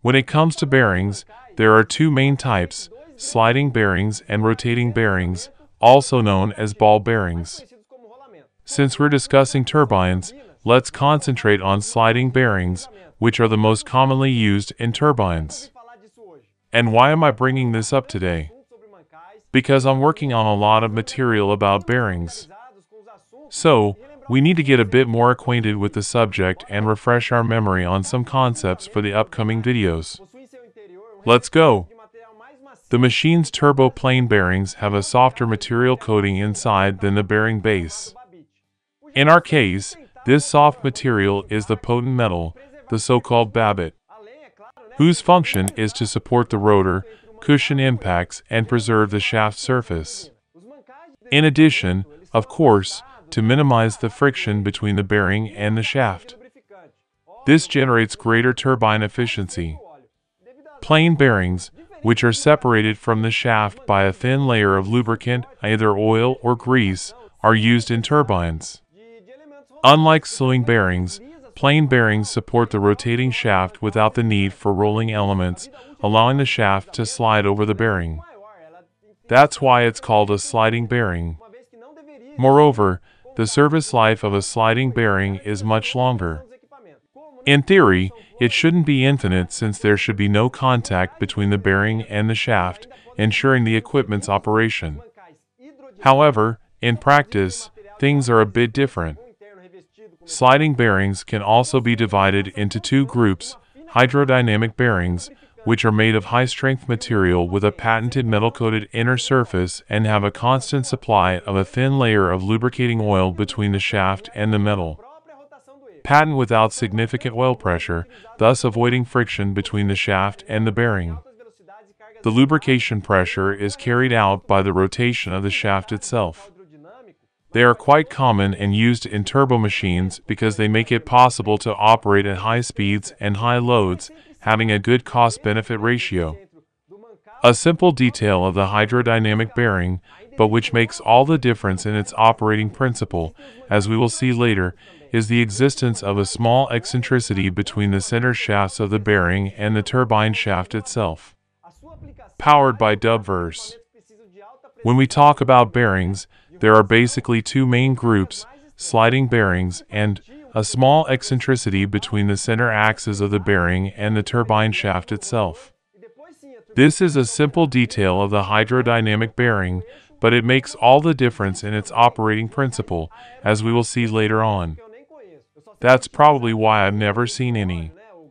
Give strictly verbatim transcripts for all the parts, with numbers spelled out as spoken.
When it comes to bearings, there are two main types, sliding bearings and rotating bearings, also known as ball bearings. Since we're discussing turbines, let's concentrate on sliding bearings, which are the most commonly used in turbines. And why am I bringing this up today? Because I'm working on a lot of material about bearings. So, we need to get a bit more acquainted with the subject and refresh our memory on some concepts for the upcoming videos. Let's go! The machine's turbo plane bearings have a softer material coating inside than the bearing base. In our case, this soft material is the potent metal, the so-called Babbitt, whose function is to support the rotor, cushion impacts, and preserve the shaft surface. In addition, of course, to minimize the friction between the bearing and the shaft. This generates greater turbine efficiency. Plane bearings, which are separated from the shaft by a thin layer of lubricant, either oil or grease, are used in turbines. Unlike slewing bearings, plane bearings support the rotating shaft without the need for rolling elements, allowing the shaft to slide over the bearing. That's why it's called a sliding bearing. Moreover, the service life of a sliding bearing is much longer. In theory, it shouldn't be infinite since there should be no contact between the bearing and the shaft, ensuring the equipment's operation. However, in practice, things are a bit different. Sliding bearings can also be divided into two groups, hydrodynamic bearings, which are made of high-strength material with a patented metal-coated inner surface and have a constant supply of a thin layer of lubricating oil between the shaft and the metal. Patent without significant oil pressure, thus avoiding friction between the shaft and the bearing. The lubrication pressure is carried out by the rotation of the shaft itself. They are quite common and used in turbomachines because they make it possible to operate at high speeds and high loads, having a good cost-benefit ratio. A simple detail of the hydrodynamic bearing, but which makes all the difference in its operating principle, as we will see later, is the existence of a small eccentricity between the center shafts of the bearing and the turbine shaft itself. Powered by Dubverse. When we talk about bearings, there are basically two main groups, sliding bearings and a small eccentricity between the center axis of the bearing and the turbine shaft itself. This is a simple detail of the hydrodynamic bearing, but it makes all the difference in its operating principle, as we will see later on. That's probably why I've never seen any.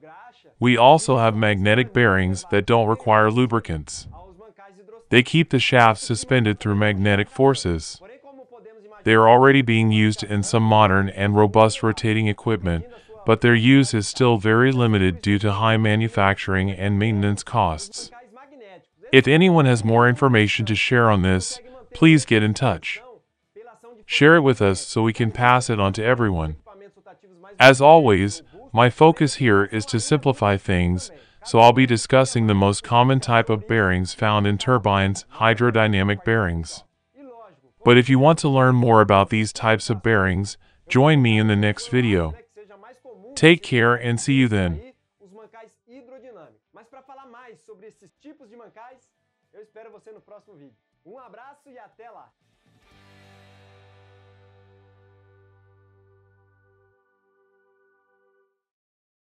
We also have magnetic bearings that don't require lubricants. They keep the shaft suspended through magnetic forces. They are already being used in some modern and robust rotating equipment, but their use is still very limited due to high manufacturing and maintenance costs. If anyone has more information to share on this, please get in touch. Share it with us so we can pass it on to everyone. As always, my focus here is to simplify things, so I'll be discussing the most common type of bearings found in turbines, hydrodynamic bearings. But if you want to learn more about these types of bearings, join me in the next video. Take care and see you then. Mas para falar mais sobre esses tipos de mancais, eu espero você no próximo vídeo. Um abraço e até lá!